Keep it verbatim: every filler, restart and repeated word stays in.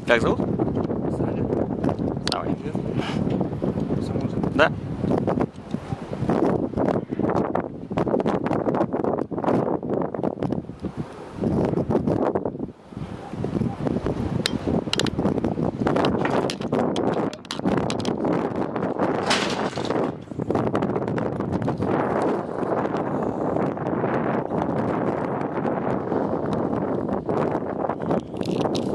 Как зовут? Саня. Давай. Известно? Все можно. Да?